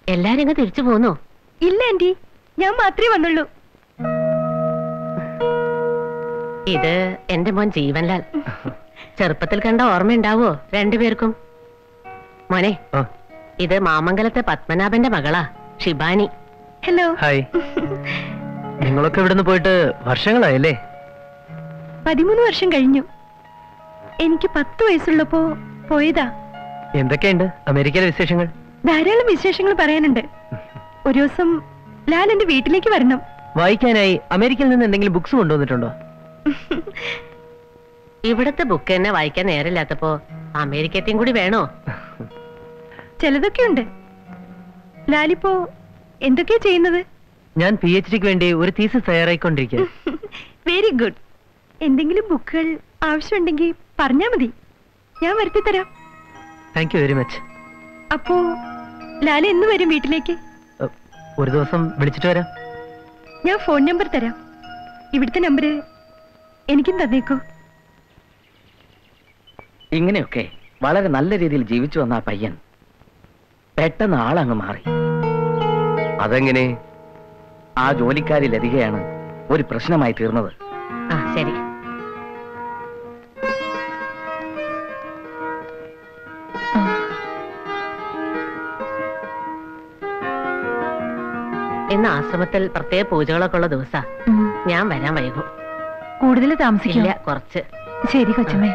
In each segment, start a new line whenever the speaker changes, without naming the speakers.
എല്ലാരും അങ്ങ് തിരിച്ചു പോന്നോ?
ഇല്ല ആന്റി, ഞാൻ മാത്രമേ വന്നുള്ളൂ.
ഇത് എന്റെ മോൻ ജീവൻലാൽ. ചെറുപ്പത്തിൽ കണ്ട ഓർമ്മയുണ്ടാവോ രണ്ടുപേർക്കും? മോനെ, ഇത് മാമംഗലത്തെ പത്മനാഭന്റെ മകളാ, ഷിബാനി.
ഹലോ.
ഹായ്. നിങ്ങളൊക്കെ ഇവിടുന്ന് പോയിട്ട് വർഷങ്ങളായല്ലേ?
13 വർഷം കഴിഞ്ഞു. എനിക്ക് 10 വയസ്സുള്ളപ്പോ പോയതാ.
എന്തൊക്കെയുണ്ട് അമേരിക്കയിലെ വിശേഷങ്ങൾ?
ധാരാളം വിശേഷങ്ങൾ പറയാനുണ്ട്. ഒരു ദിവസം ലാൽ എന്റെ വീട്ടിലേക്ക് വരണം.
വായിക്കാനായി അമേരിക്കയിൽ നിന്ന് എന്തെങ്കിലും ബുക്സ് കൊണ്ടുവന്നിട്ടുണ്ടോ?
ഇവിടത്തെ ബുക്ക് തന്നെ വായിക്കാൻ നേരമില്ലാത്തപ്പോ അമേരിക്കത്തെയും കൂടി വേണോ?
ചിലതൊക്കെ ഉണ്ട്. ലാലിപ്പോ എന്തൊക്കെയാ ചെയ്യുന്നത്?
ഞാൻ PhDക്ക് വേണ്ടി ഒരു തീസിസ് തയ്യാറായിക്കൊണ്ടിരിക്കുക.
Very good. എന്തെങ്കിലും ബുക്കുകൾ ആവശ്യമുണ്ടെങ്കിൽ പറഞ്ഞാ മതി, ഞാൻ വരുത്തി തരാം.
Thank you very much.
അപ്പോ ലാല എന്ന് വരും വീട്ടിലേക്ക്?
ഒരു ദിവസം വിളിച്ചിട്ട് വരാം.
ഞാൻ ഫോൺ നമ്പർ തരാം. ഇവിടുത്തെ നമ്പർ എനിക്കും തന്നേക്കോ.
ഇങ്ങനെയൊക്കെ വളരെ നല്ല രീതിയിൽ ജീവിച്ചു വന്ന ആ പയ്യൻ പെട്ടെന്ന് ആളങ്ങ് മാറി.
അതെങ്ങനെ?
ആ ജോലിക്കാരി ലതികയാണ് ഒരു പ്രശ്നമായി തീർന്നത്.
ആ ശരി. ഇന്ന് ആശ്രമത്തിൽ പ്രത്യേക പൂജകളൊക്കെ ഉള്ള ദിവസാ. ഞാൻ വരാൻ വൈകും.
കൂടുതൽ താമസിക്കില്ല,
കുറച്ച്.
ശരി കൊച്ചമ്മേ.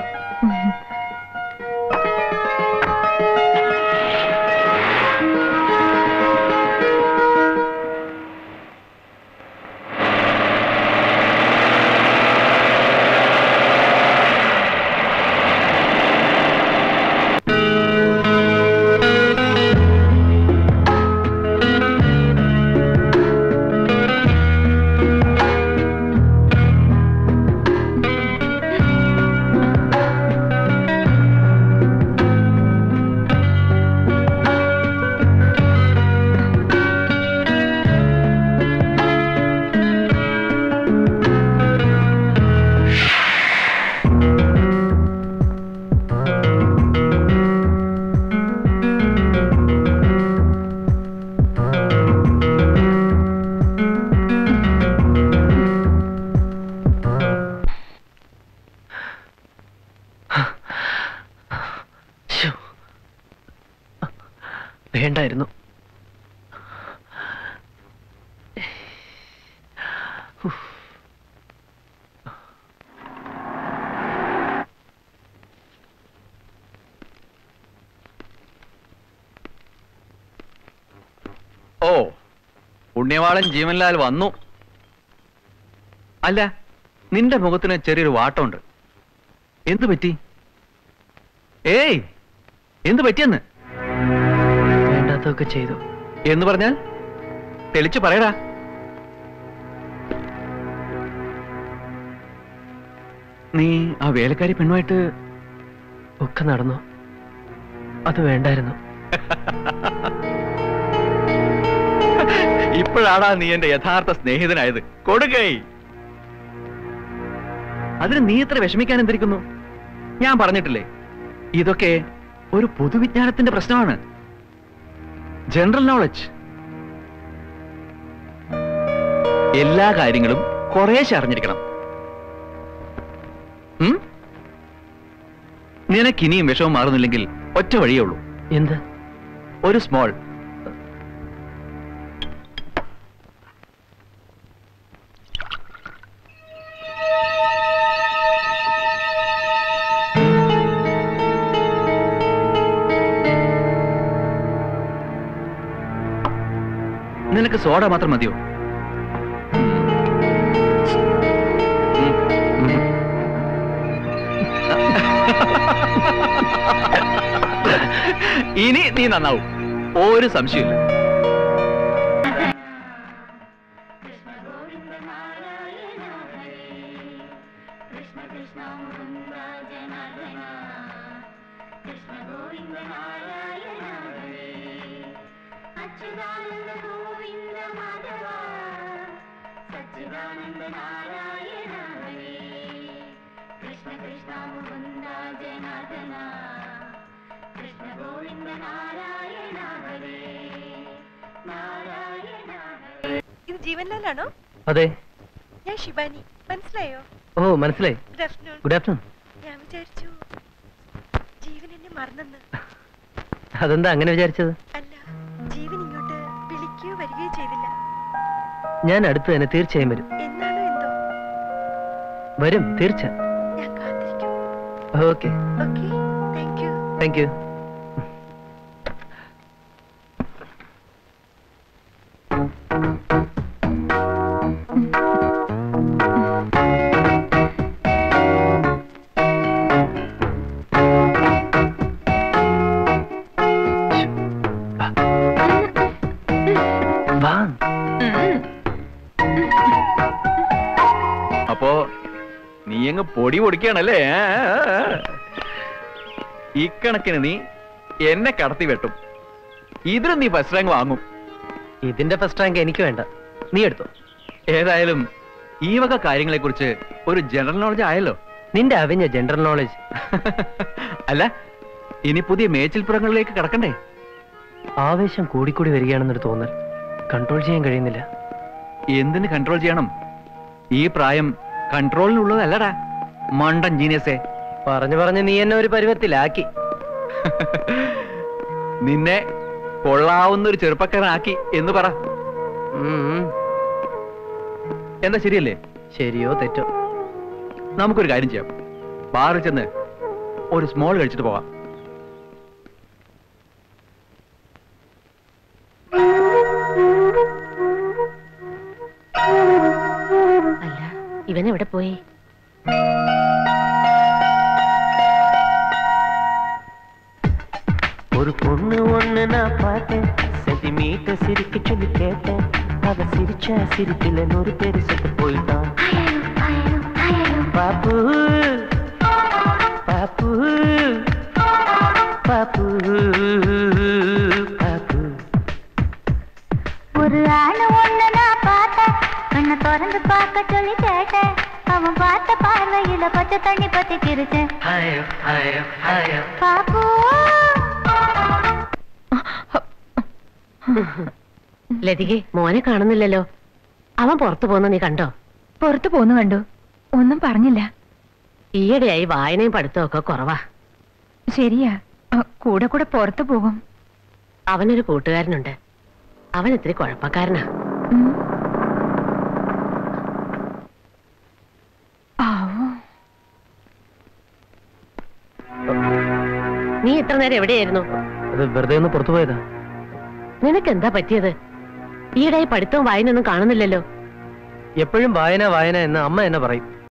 വേണ്ടായിരുന്നു.
ഓ, പുണ്യവാളൻ ജീവൻലാൽ വന്നു. അല്ല, നിന്റെ മുഖത്തിന് ചെറിയൊരു വാട്ടമുണ്ട്. എന്തു പറ്റി? ഏയ്, എന്തു പറ്റിയെന്ന്?
വേണ്ടാത്തൊക്കെ ചെയ്തു
എന്ന് പറഞ്ഞാൽ തെളിച്ചു പറയടാ. നീ ആ വേലക്കാരി പെണ്ണുമായിട്ട്
ഒക്കെ നടന്നു. അത് വേണ്ടായിരുന്നു.
ഇപ്പോഴാടാ നീ എന്റെ യഥാർത്ഥ സ്നേഹിതനായത്. കൊടുക്കൈ. അതിന് നീ ഇത്ര വിഷമിക്കാൻ എന്തിരിക്കുന്നു? ഞാൻ പറഞ്ഞിട്ടില്ലേ, ഇതൊക്കെ ഒരു പൊതുവിജ്ഞാനത്തിന്റെ പ്രശ്നമാണ്. General knowledge. എല്ലാ കാര്യങ്ങളും കുറേശ്ശെ അറിഞ്ഞിരിക്കണം. നിനക്കിനിയും വിഷമം മാറുന്നില്ലെങ്കിൽ ഒറ്റ വഴിയേ ഉള്ളൂ.
എന്ത്?
ഒരു സ്മോൾ നിനക്ക് സോഡ മാത്രം മതിയോ? ഇനി നീ നന്നാവും, ഒരു സംശയമില്ല.
ജീവൻലാലാണോ?
അതെ.
ഞാൻ ശിവാനി, മനസ്സിലായോ?
ഓ മനസ്സിലായി.
Good afternoon.
Good afternoon.
ഞാൻ വിചാരിച്ചു ജീവൻ എന്നെ മറന്നെന്ന്.
അതെന്താ അങ്ങനെ വിചാരിച്ചത്?
അല്ല, ജീവൻ ഇങ്ങോട്ട് വിളിക്കുകയോ വരികയോ ചെയ്തില്ല.
ഞാൻ അടുത്ത് തന്നെ തീർച്ചയായും വരും.
എന്നാണോ എന്തോ.
വരും തീർച്ച.
ഞാൻ കാത്തിരിക്കും.
Okay.
Okay, thank you.
Thank you.
അപ്പോ നീ അങ്ങ് പൊടി പൊടിക്കുകയാണല്ലേ? ഇക്കണക്കിന് നീ എന്നെ കടത്തി വെട്ടും. ഇതിന് നീ ഫസ്റ്റ് റാങ്ക് വാങ്ങും.
ഇതിന്റെ ഫസ്റ്റ് റാങ്ക് എനിക്ക് വേണ്ട, നീ എടുത്തോ.
ഏതായാലും ഈ വക കാര്യങ്ങളെ കുറിച്ച് ഒരു ജനറൽ നോളജ് ആയല്ലോ.
നിന്റെ അവിഞ്ഞ ജനറൽ നോളജ്.
അല്ല, ഇനി പുതിയ മേച്ചിൽപ്പുറങ്ങളിലേക്ക് കടക്കണ്ടേ?
ആവേശം കൂടിക്കൂടി വരികയാണെന്നൊരു തോന്നൽ കൺട്രോൾ ചെയ്യാൻ കഴിയുന്നില്ല.
എന്തിന് കൺട്രോൾ ചെയ്യണം? ഈ പ്രായം കൺട്രോളിനുള്ളതല്ലടാ മണ്ടൻ ജീനിയസേ.
പറഞ്ഞു പറഞ്ഞ് നീ എന്നെ ഒരു പരുവത്തിലാക്കി.
നിന്നെ കൊള്ളാവുന്ന ഒരു ചെറുപ്പക്കാരനാക്കി എന്ന് പറ. എന്താ ശരിയല്ലേ?
ശരിയോ തെറ്റോ?
നമുക്കൊരു കാര്യം ചെയ്യാം. ബാറിൽ ചെന്ന് ഒരു സ്മോൾ കഴിച്ചിട്ട് പോവാം.
അല്ല, ഇവനെവിടെ പോയി?
ஒரு பொண்ணு ஒண்ணு நான் பார்த்தேன், சென்டிமீட்டர் சிரிக்க சொல்லி கேட்டேன். அவ சிரிச்சா சிரிப்பில 100 பேர் செத்து போயிட்டான். பாப்பு பாப்பு பாப்பு பாப்பு.
ஒரு ஆளு ஒண்ணு நான் பார்த்தேன், கண்ணை திறந்து பார்க்க சொல்லி கேட்டேன். அவன் பார்த்த பார்வையில பச்சை தண்ணி பத்தி கிரிச்சேன். பாப்பு
ലതികെ, മോനെ കാണുന്നില്ലല്ലോ. അവൻ പുറത്തു പോന്ന നീ കണ്ടോ?
പുറത്തു പോന്നു കണ്ടു, ഒന്നും പറഞ്ഞില്ല.
ഈയിടെയായി വായനയും പഠിത്തവും ഒക്കെ കുറവാ.
ശരിയാ, കൂടെ കൂടെ പുറത്തു പോകും.
അവനൊരു കൂട്ടുകാരനുണ്ട്. അവൻ ഇത്തിരി കുഴപ്പക്കാരനാ.
ഉം. ആവോ.
നീ ഇത്ര നേരം എവിടെയായിരുന്നു?
അത് വെറുതെ ഒന്ന് പുറത്തു പോയതാ.
നിനക്ക് എന്താ പറ്റിയത്? ഈയിടെയായി പഠിത്തവും വായനയൊന്നും കാണുന്നില്ലല്ലോ.
എപ്പോഴും വായന വായന എന്ന് അമ്മ എന്നെ പറയും.